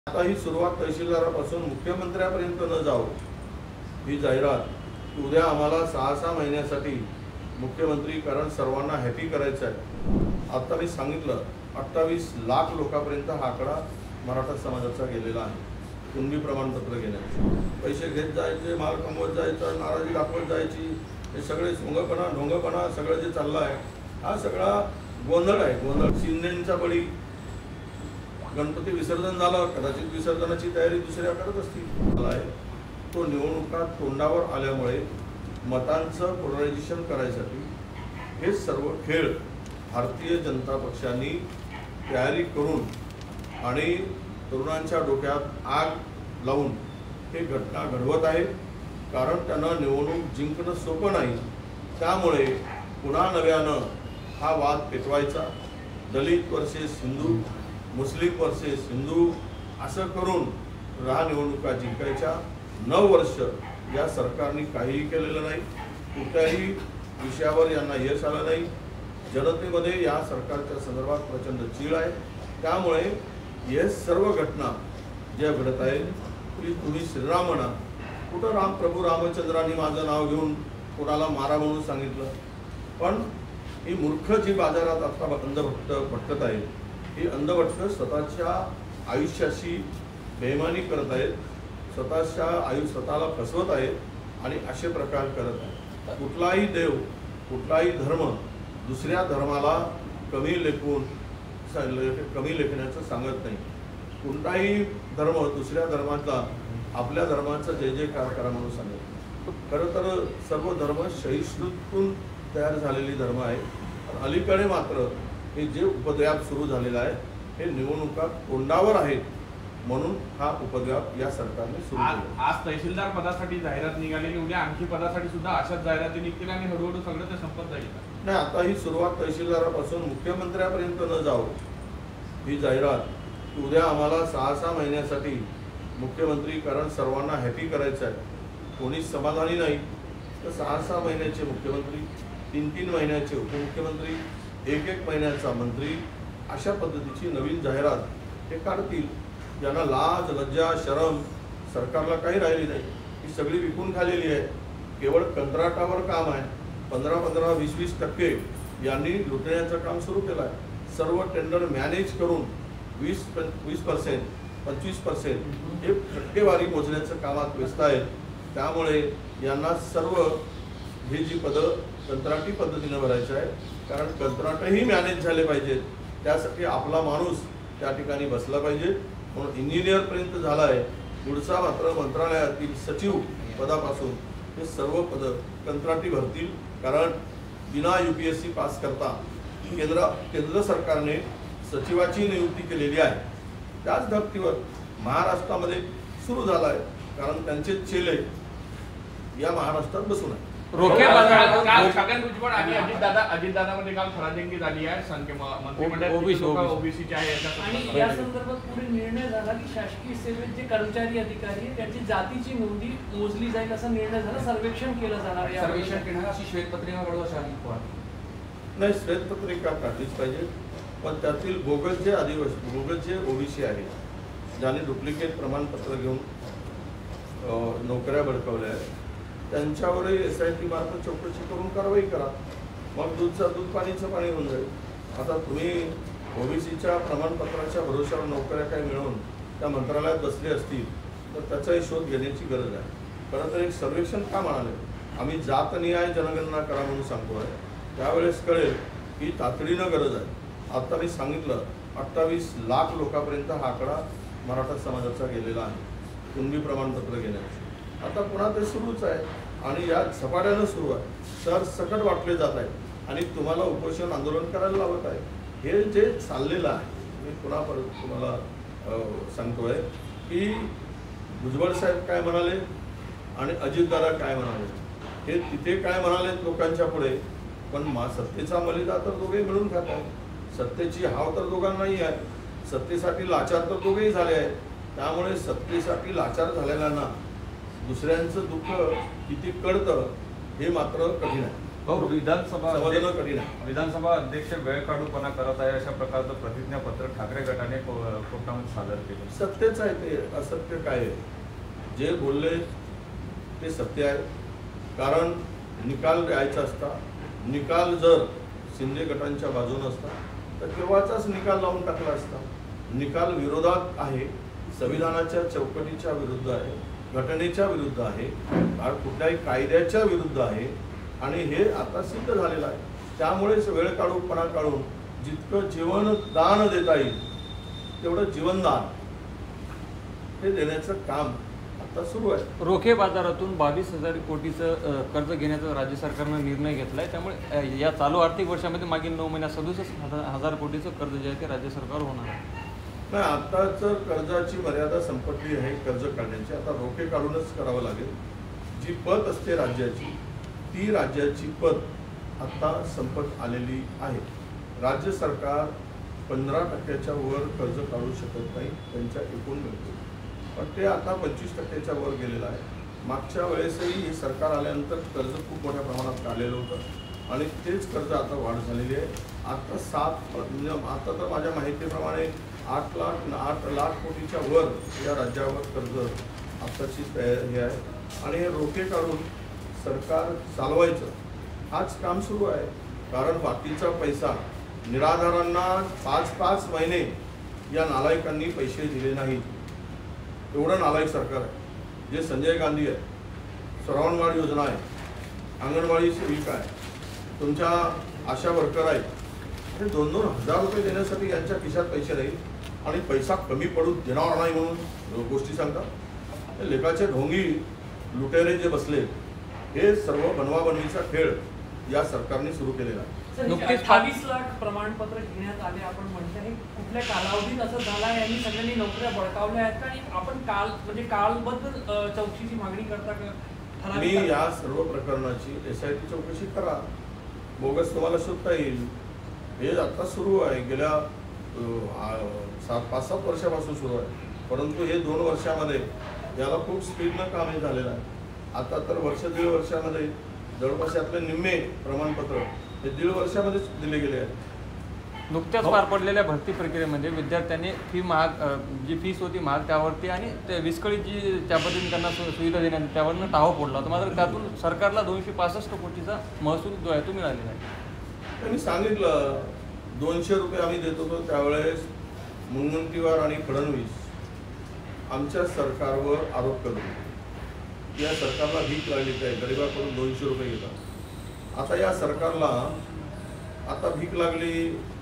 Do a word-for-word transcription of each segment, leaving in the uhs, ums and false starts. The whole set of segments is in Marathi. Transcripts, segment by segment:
आता ही सुरुवात तहसीलदारापासून मुख्यमंत्र्यापर्यंत न जाऊ ही जाहिरात उद्या आम्हाला सहा सहा महिन्यासाठी मुख्यमंत्री कारण सर्वांना हॅपी करायचं आहे। आता मी सांगितलं अठ्ठावीस लाख लोकांपर्यंत हा आकडा मराठा समाजाचा गेलेला आहे। कुणबी प्रमाणपत्र घेण्याचे पैसे घेत जायचे, माल कमवत जायचं, नाराजी दाखवत जायची, हे सगळे सोंगपणा ढोंगपणा सगळं जे चाललं आहे हा सगळा गोंधळ आहे। गोंधळ शिंदेंचा बळी गणपती विसर्जन झालं, कदाचित विसर्जनाची तयारी दुसऱ्या करत असतील आहे। तो निवडणुका तोंडावर आल्यामुळे मतांचं पोलरायझेशन करायसाठी हे सर्व खेळ भारतीय जनता पक्षाने तयारी करून आणि तरुणांच्या डोक्यात आग लावून हे घटना घडवत आहे। कारण त्यांना निवडणूक जिंकणं सोपं नाही, त्यामुळे पुन्हा नव्यानं हा वाद पेटवायचा। Dalit versus Hindu, Muslim versus Hindu असं करून राहा निवडणुका जिंकायच्या। नऊ वर्ष या सरकारने काहीही केलेलं नाही, कुठल्याही विषयावर यांना यश आलं नाही। जनतेमध्ये या सरकारच्या संदर्भात प्रचंड चीड आहे, त्यामुळे हे सर्व घटना ज्या घडत आहेत की तुम्ही श्रीराम म्हणा, कुठं राम प्रभू रामचंद्रांनी माझं नाव घेऊन कोणाला मारा म्हणून सांगितलं। पण ही मूर्ख जी बाजारात आता अंधभक्त भटकत आहेत, ही अंधभक्त स्वतःच्या आयुष्याशी बेईमानी करत आहेत, स्वतःच्या आयु स्वतःला फसवत आहेत आणि असे प्रकार करत आहेत। कुठलाही देव, कुठलाही धर्म दुसऱ्या धर्माला कमी लेखून कमी लेखण्याचं सांगत नाही। कोणताही धर्म दुसऱ्या धर्माचा आपल्या धर्माचा जय जयकार करा म्हणून सांगत। खरं तर सर्व धर्म सहिष्णुतेतून तयार झालेली धर्म आहे। अलीकडे मात्र हे जे उपद्व्याप सुरू झालेला आहे हे निवडणुका तोंडावर आहेत म्हणून हा उपद्व्याप या सरकारने सुरू केला। आज तहसीलदार पदासाठी जाहिरात निघालेली, उद्या आणखी पदासाठी सुद्धा अशाच जाहिराती निघतील आणि हळूहळू सगळं ते संपत जाईल। नाही, आता ही सुरुवात तहसीलदारापासून मुख्यमंत्र्यापर्यंत न जाऊ ही जाहिरात उद्या आम्हाला सहा सहा महिन्यासाठी मुख्यमंत्री कारण सर्वांना हॅपी करायचं आहे। कोणीच समाधानी नाही तर सहा सहा महिन्याचे मुख्यमंत्री, तीन तीन महिन्याचे उपमुख्यमंत्री, एक एक महिन्याचा मंत्री अशा पद्धतीची नवीन जाहिरात हे काढतील। ज्यांना लाज लज्जा शरम सरकारला काही राहिली नाही, ही सगळी विकून खालेली आहे। केवळ कंत्राटावर काम आहे, पंधरा पंधरा वीस वीस टक्के यांनी लुटण्याचं काम सुरू केलं आहे। सर्व टेंडर मॅनेज करून वीस वीस पर्सेंट पंचवीस पर्सेंट हे टक्केवारी मोजण्याचं कामात व्यस्त आहेत। त्यामुळे यांना सर्व ही जी पदं कंत्राटी पद्धतीने भरायचं आहे, कारण कंत्राटही मॅनेज झाले पाहिजेत, त्यासाठी आपला माणूस त्या ठिकाणी बसला पाहिजे। म्हणून इंजिनियरपर्यंत झाला आहे, पुढचा मात्र मंत्रालयातील सचिव पदापासून हे सर्व पदं कंत्राटी भरतील। कारण बिना U P S C pass करता केंद्र केंद्र सरकारने सचिवाची नियुक्ती केलेली आहे। त्याच धर्तीवर महाराष्ट्रामध्ये सुरू झाला आहे, कारण त्यांचे चेले या महाराष्ट्रात बसून आहे। काल छगन भुजबळ आणि अजितदादा अजितदादामध्ये काल खराजंगी झाली आहे। मंत्रिमंडळ ओबीसीचे आहे आणि या संदर्भात पुढे निर्णय झाला की शासकीय सेवेत जे कर्मचारी अधिकारी आहेत त्यांची जातीची नोंदी मोजली जाईल असा निर्णय झाला। सर्वेक्षण केलं जाणार, सर्वेक्षण केलं अशी श्वेतपत्रिका कडू नाही, श्वेतपत्रिका काढलीच पाहिजे, पण त्यातील बोगस जे आदिवासी बोगस जे ओबीसी आहेत ज्यांनी डुप्लिकेट प्रमाणपत्र घेऊन नोकऱ्या बळकावल्या आहेत त्यांच्यावरही एस आय टी मार्फत चौकशी करून कारवाई करा, मग दूधचं दूध पाणीचं पाणी होऊन जाईल। आता तुम्ही ओबीसीच्या प्रमाणपत्राच्या भरोश्यावर नोकऱ्या काही मिळवून त्या मंत्रालयात बसले असतील तर त्याचाही शोध घेण्याची गरज आहे। खरं तर एक सर्वेक्षण का म्हणाले, आम्ही जातनिहाय जनगणना करा म्हणून सांगतो आहे, त्यावेळेस कळेल की तातडीनं गरज आहे। आता मी सांगितलं अठ्ठावीस लाख लोकांपर्यंत हा आकडा मराठा समाजाचा गेलेला आहे कुणबी प्रमाणपत्र घेण्याचे। आता पुन्हा ते सुरूच आहे आणि या झपाट्यानं सुरू आहे, सर सकट वाटले जात आहे आणि तुम्हाला उपोषण आंदोलन करायला लावत आहे। हे जे चाललेलं आहे मी पुन्हा परत तुम्हाला सांगतोय की भुजबळ साहेब काय म्हणाले आणि अजितदादा काय म्हणाले, हे तिथे काय म्हणाले लोकांच्या पुढे, पण मा सत्तेचा मलिदा तर दोघेही मिळून खात आहेत। सत्तेची हाव तर दोघांनाही आहे, सत्तेसाठी लाचार तर दोघेही झाले आहेत। त्यामुळे सत्तेसाठी लाचार झालेल्यांना दुसऱ्यांचं दुःख किती कळतं हे मात्र कठीण आहे। हो, विधानसभा समजणं कठीण आहे. विधानसभा अध्यक्ष वेळ काढूपणा करत आहे अशा प्रकारचं प्रतिज्ञापत्र ठाकरे गटाने को- कोर्टामध्ये सादर केलं. सत्यच आहे ते, असत्य काय आहे? जे बोलले ते सत्य आहे. कारण निकाल द्यायचा असता, निकाल जर शिंदे गटांच्या बाजूने असता तर केव्हाचाच निकाल लावून टाकला असता. निकाल विरोधात आहे, संविधानाच्या चौकटीच्या विरुद्ध आहे, घटनेच्या विरुद्ध आहे, कुठल्याही कायद्याच्या विरुद्ध आहे आणि हे आता सिद्ध झालेलं आहे. त्यामुळेच वेळ काढूपणा काढून जितकं जीवनदान देता येईल तेवढं जीवनदान हे देण्याचं काम आता सुरू आहे. रोखे बाजारातून बावीस हजार कोटीचं अ, कर्ज घेण्याचा राज्य सरकारनं निर्णय घेतलाय. त्यामुळे अ, या चालू आर्थिक वर्षामध्ये मागील नऊ महिन्यात सदुसष्ट हजार हजार कोटीचं कर्ज जे आहे ते राज्य सरकार होणार आहे. नाही, आता जर कर्जाची मर्यादा संपत्ती आहे कर्ज काढण्याची, आता रोखे काढूनच करावं लागेल. जी पत असते राज्याची ती राज्याची पत आता संपत आलेली आहे. राज्य सरकार पंधरा टक्क्याच्या वर कर्ज काढू शकत नाही त्यांच्या एकूण मिळते, पण ते आता पंचवीस टक्क्याच्या वर गेलेलं आहे. मागच्या वेळेसही हे सरकार आल्यानंतर कर्ज खूप मोठ्या प्रमाणात काढलेलं होतं आणि तेच कर्ज आता वाढ झालेली आहे. आता सात म्हणजे आता तर माझ्या माहितीप्रमाणे आठ लाख आठ लाख कोटीच्या वर या राज्यावर कर्ज आत्ताची तयारी आहे आणि हे रोखे काढून सरकार चालवायचं हाच काम सुरू आहे. कारण बाकीचा पैसा निराधारांना पाच पाच महिने या नालायकांनी पैसे दिले नाहीत. एवढं नालायक सरकार आहे. जे संजय गांधी आहे, श्रावणबाळ योजना आहे, अंगणवाडी सेविका आहे, तुमच्या आशा वर्कर आहेत, हे दोन दोन हजार रुपये देण्यासाठी यांच्या खिशात पैसे नाही आणि पैसा कमी पडू देणार नाही म्हणून गोष्टी सांगतात. लेखाचे ढोंगी लुटेरे जे बसले हे सर्व बनवाबनवीचा खेळ या सरकारने सुरू केलेला आहे. नुकतीच अठ्ठावीस लाख प्रमाणपत्र घेण्यात आले आपण म्हणतो, हे कुठल्या कालावधीत असं झालं आहे? यांनी सगळ्यांनी नोकऱ्या बळकावल्या आहेत का? आणि आपण काल म्हणजे कालबद्ध अ, चौकशीची मागणी करता का? मी या सर्व प्रकरणाची एस आय टी चौकशी करा, बोगस तुम्हाला शोधता येईल. हे आता सुरू आहे, गेल्या सात पाच सात वर्षापासून सुरू आहे, परंतु हे दोन वर्षामध्ये याला खूप स्पीडनं काम हे झालेलं आहे. आता तर वर्ष दीड वर्षामध्ये जवळपास यातले निम्मे प्रमाणपत्र हे दीड वर्षामध्येच दिले गेले आहेत. नुकत्याच पार पडलेल्या भरती प्रक्रियेमध्ये विद्यार्थ्यांनी फी महाग अ, जी फीस होती महाग त्यावरती आणि ते विस्कळीत जी त्या पद्धतीने त्यांना सु सुविधा देण्यात त्यावरनं टाहो फोडला होता. मात्र त्यातून सरकारला दोनशे पासष्ट कोटीचा महसूल जो आहे तो मिळालेला आहे. त्यांनी सांगितलं दोनशे रुपये आम्ही देत होतो त्यावेळेस मुनगंटीवार आणि फडणवीस आमच्या सरकारवर आरोप करतो या सरकारला भीक लागली काय, गरिबाकडून दोनशे रुपये घेतात. आता या सरकारला आता भीक लागली,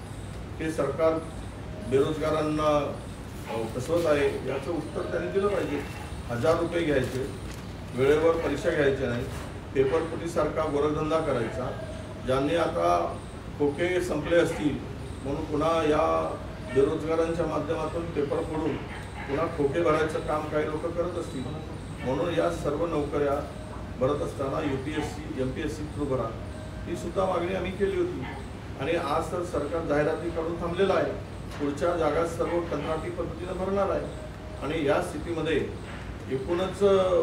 हे सरकार बेरोजगारांना फसवत आहे याचं उत्तर त्यांनी दिलं पाहिजे. हजार रुपये घ्यायचे, वेळेवर परीक्षा घ्यायच्या नाही, पेपरफुटीसारखा गोरधंदा करायचा. ज्यांनी आता खोके संपले असतील म्हणून पुन्हा या बेरोजगारांच्या माध्यमातून पेपर फोडून पुन्हा खोके भरायचं काम काही लोक करत असतील. म्हणून या सर्व नोकऱ्या भरत असताना U P S C M P S C through भरा ही सुद्धा मागणी आम्ही केली होती. आणि आज तर सरकार जाहिराती काढून थांबलेलं आहे. पुढच्या जागा सर्व कंत्राटी पद्धतीनं भरणार आहे. आणि या स्थितीमध्ये एकूणच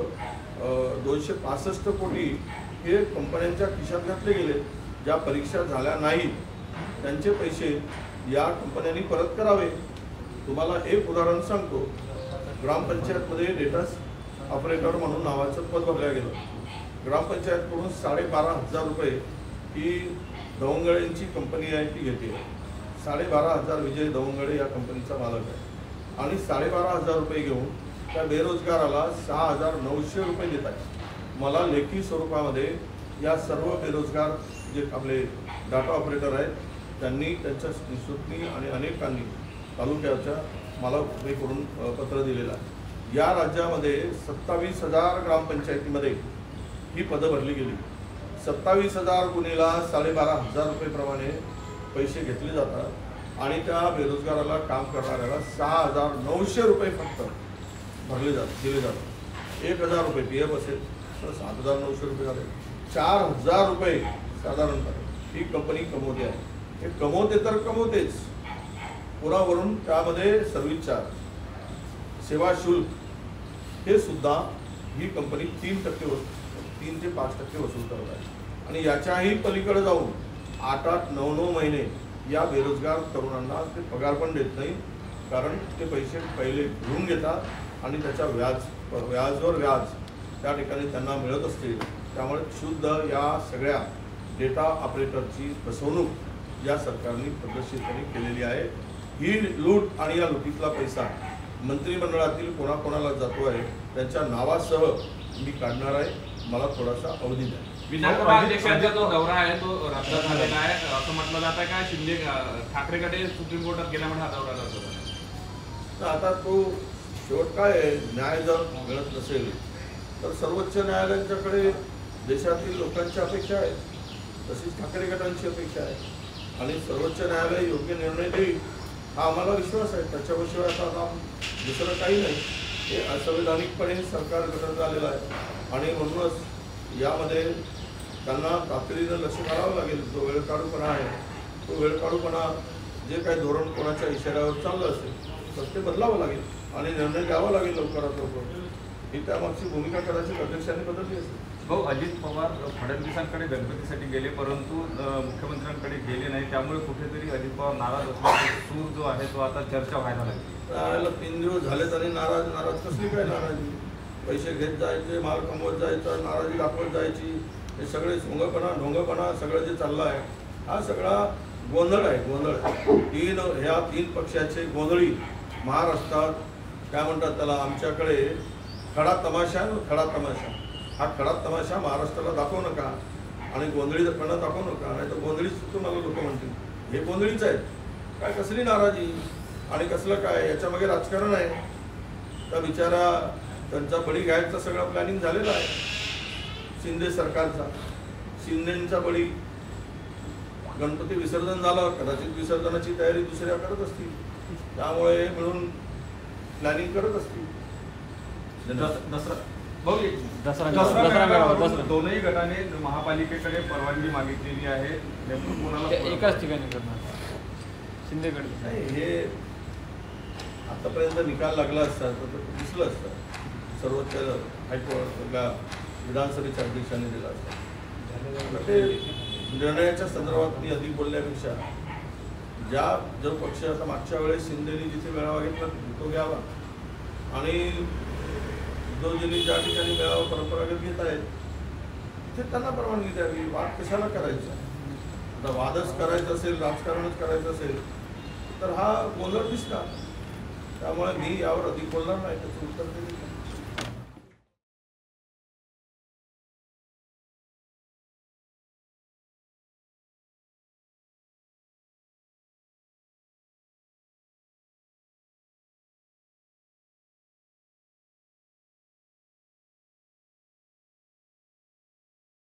दोनशे पासष्ट कोटी हे कंपन्यांच्या खिशात घातले गेले. ज्या परीक्षा झाल्या नाहीत त्यांचे पैसे या कंपन्यांनी परत करावे. तुम्हाला एक उदाहरण सांगतो. ग्रामपंचायतमध्ये डेटा ऑपरेटर म्हणून नावाचं पद भरलं गेलं. ग्रामपंचायतकडून साडेबारा हजार रुपये ही दवंगळेंची कंपनी आहे ती घेते. साडेबारा हजार विजय दवंगळे या कंपनीचा मालक आहे आणि साडेबारा हजार रुपये घेऊन त्या बेरोजगाराला सहा हजार नऊशे रुपये देत आहे. मला लेखी स्वरूपामध्ये या सर्व बेरोजगार जे आपले डाटा ऑपरेटर आहेत त्यांनी त्यांच्या निसूतनी आणि अनेकांनी तालुक्याच्या मला हे करून पत्र दिलेलं आहे. या राज्यामध्ये सत्तावीस हजार ग्रामपंचायतीमध्ये ही पदं भरली गेली. सत्तावीस हजार गुन्हेला साडेबारा हजार रुपयेप्रमाणे पैसे घेतले जातात आणि त्या बेरोजगाराला काम करणाऱ्याला सहा हजार नऊशे रुपये फक्त भरले जातात दिले जातात. एक हजार रुपये पी एफ असेल तर सात हजार नऊशे रुपये झाले. चार हजार रुपये साधारणतः ही कंपनी कमवते आहे. हे कमवते तर कमवतेच, पुरावरून त्यामध्ये सर्व्हिस चार्ज, सेवा शुल्क हे सुद्धा ही कंपनी तीन टक्के वसूल तीन ते पाच टक्के वसूल करत आहे. आणि याच्याही पलीकडे जाऊन आठ आठ नऊ नऊ महिने या बेरोजगार तरुणांना ते पगार पण देत नाही, कारण ते पैसे पहिले घेऊन घेतात आणि त्याच्या व्याज व्याजवर व्याज त्या ठिकाणी त्यांना मिळत असते. त्यामुळे शुद्ध या सगळ्या डेटा ऑपरेटरची फसवणूक या सरकारने पद्धतशीरपणे केलेली आहे. ही लूट आणि या लुटीतला पैसा मंत्रिमंडळातील कोणाकोणाला जातो आहे त्यांच्या नावासह मी काढणार आहे. मला थोडासा अवधी द्या. विधानसभा अध्यक्षांचा जो दौरा आहे तो रद्द झालेला आहे असं म्हटलं जात आहे का? शिंदे ठाकरे गटे सुप्रीम कोर्टात गेल्यामुळे हा दौरा रद्द झाला. तर आता तो शेवट काय आहे, न्याय जर मिळत नसेल तर सर्वोच्च न्यायालयांच्याकडे देशातील लोकांची अपेक्षा आहे, तशीच ठाकरे गटांची अपेक्षा आहे आणि सर्वोच्च न्यायालय योग्य निर्णय देईल हा आम्हाला विश्वास आहे. त्याच्याशिवाय आता काम दुसरं काही नाही. हे असंवैधानिकपणे सरकार गठन झालेलं आहे आणि म्हणूनच यामध्ये त्यांना तातडीनं लक्ष घालावं लागेल. जो वेळकाढूपणा आहे तो वेळकाढूपणा जे काही धोरण कोणाच्या इशाऱ्यावर चाललं असेल तर ते बदलावं लागेल आणि निर्णय घ्यावा लागेल लवकरात लवकर. ही त्यामागची भूमिका कदाचित अध्यक्षांनी बदलली असेल. भाऊ, अजित पवार फडणवीसांकडे गणपतीसाठी गेले परंतु मुख्यमंत्र्यांकडे गेले नाही, त्यामुळे कुठेतरी अजित पवार नाराज असल्याचा सूर जो आहे तो आता चर्चा व्हायला लागली. त्यावेळेला तीन दिवस झाले तरी नाराज नाराज कसली काय नाराजी? पैसे घेत जायचे, माल कमवत जायचा, नाराजी दाखवत जायची, हे सगळे सोंगपणा ढोंगपणा सगळं जे चाललं आहे हा सगळा गोंधळ आहे. गोंधळ तीन ह्या तीन पक्षाचे गोंधळी महाराष्ट्रात काय म्हणतात त्याला, आमच्याकडे खडा तमाशा खडा तमाशा हा खडा तमाशा महाराष्ट्राला दाखवू नका आणि गोंधळीपणा दाखवू नका, नाही तर गोंधळीच तुम्हाला लोक म्हणतील. हे गोंधळीच आहेत. काय कसली नाराजी आणि कसलं काय, याच्यामागे राजकारण आहे. त्या बिचारा त्यांचा बळी घ्यायचा सगळं प्लॅनिंग झालेलं आहे शिंदे सरकारचा. शिंदेचा बळी गणपती विसर्जन झालं, कदाचित विसर्जनाची तयारी दुसऱ्या करत असतील, त्यामुळे मिळून प्लॅनिंग करत असतील. दसरा भाऊ, दसरा दसरा दसरा मेळावा, मेळाव्यावरून दसरा. दोनही गटाने महापालिकेकडे परवानगी मागितलेली आहे. नेमकं कोणाला ते एकाच ठिकाणी करणार शिंदेकडे. नाही, हे आतापर्यंत निकाल लागला असता तर ते दिसलं असतं. सर्वोच्च हायकोर्टला विधानसभेच्या अध्यक्षांनी दिला असता. ते निर्णयाच्या संदर्भात मी अधिक बोलण्यापेक्षा ज्या जो पक्ष आता मागच्या वेळेस शिंदेनी जिथे मेळावा घेतला तो घ्यावा आणि जो ज्यांनी ज्या ठिकाणी मेळावा परंपरागत घेत आहेत तिथे त्यांना परवानगी द्यावी. वाद कशाला करायचा? आता वादच करायचं असेल, राजकारणच करायचं असेल तर हा गोंधळ दिसला. त्यामुळे मी यावर अधिक बोलणार नाही. त्याचं उत्तर देईल.